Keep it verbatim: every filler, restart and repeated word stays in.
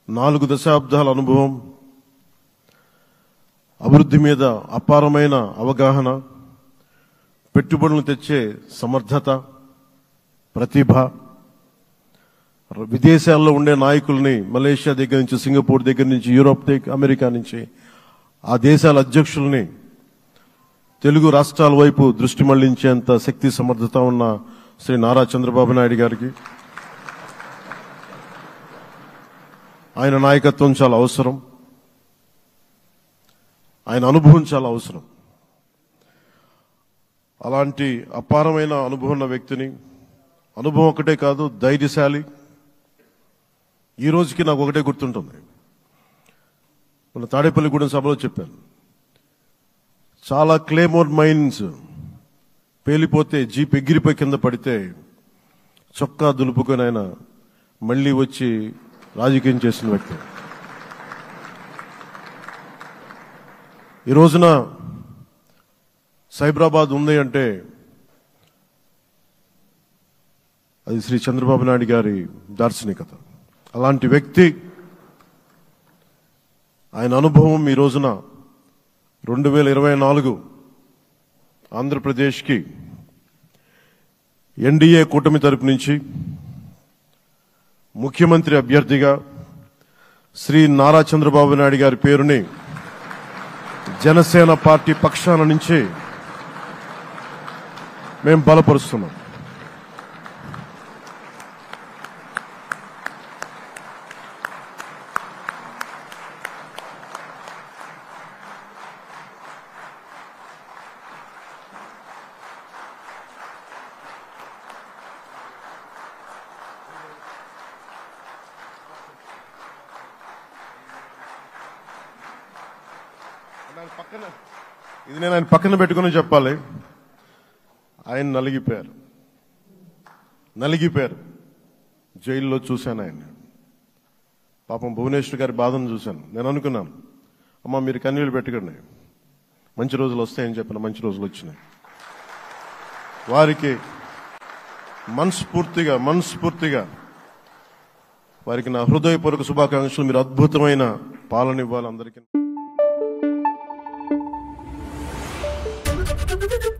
నాలుగు దశాబ్దాల అనుభవం, అభివృద్ధి మీద అపారమైన అవగాహన, పెట్టుబడులను తెచ్చే సమర్థత, ప్రతిభ, విదేశాల్లో ఉండే నాయకుల్ని మలేషియా దగ్గర నుంచి, సింగపూర్ దగ్గర నుంచి, యూరోప్ దగ్గర, అమెరికా నుంచి ఆ దేశాల అధ్యక్షుల్ని తెలుగు రాష్ట్రాల వైపు దృష్టి మళ్లించేంత శక్తి సమర్థత ఉన్న శ్రీ నారా చంద్రబాబు నాయుడు గారికి ఆయన నాయకత్వం చాలా అవసరం, ఆయన అనుభవం చాలా అవసరం. అలాంటి అపారమైన అనుభవం ఉన్న వ్యక్తిని, అనుభవం ఒకటే కాదు ధైర్యశాలి. ఈ రోజుకి నాకు ఒకటే గుర్తుంటుంది, మన తాడేపల్లిగూడెం సభలో చెప్పాను, చాలా క్లేమోర్ మైన్స్ పేలిపోతే జీప్ ఎగిరిపోయి కింద పడితే చొక్కా దులుపుకొని ఆయన మళ్లీ వచ్చి రాజకీయం చేసిన వ్యక్తి. ఈ రోజున సైబరాబాద్ ఉంది అంటే అది శ్రీ చంద్రబాబు నాయుడు గారి దార్శనికత. అలాంటి వ్యక్తి, ఆయన అనుభవం ఈ రోజున రెండు వేల ఇరవై నాలుగు ఆంధ్రప్రదేశ్కి ఎన్డీఏ కూటమి తరపు నుంచి ముఖ్యమంత్రి అభ్యర్థిగా శ్రీ నారా చంద్రబాబు నాయుడు గారి పేరుని జనసేన పార్టీ పక్షాన నుంచి మేము బలపరుస్తున్నాం. పక్కన ఇది నేను ఆయన పక్కన పెట్టుకుని చెప్పాలి. ఆయన నలిగిపోయారు నలిగిపోయారు జైల్లో చూశాను ఆయన. పాపం భువనేశ్వర్ గారి బాధను చూశాను. నేను అనుకున్నాను, అమ్మ మీరు కన్నీళ్లు పెట్టకండి, మంచి రోజులు వస్తాయని చెప్పిన మంచి రోజులు వచ్చినాయి. వారికి మనస్ఫూర్తిగా మనస్ఫూర్తిగా వారికి నా హృదయపూర్వక శుభాకాంక్షలు. మీరు అద్భుతమైన పాలన ఇవ్వాలి అందరికీ.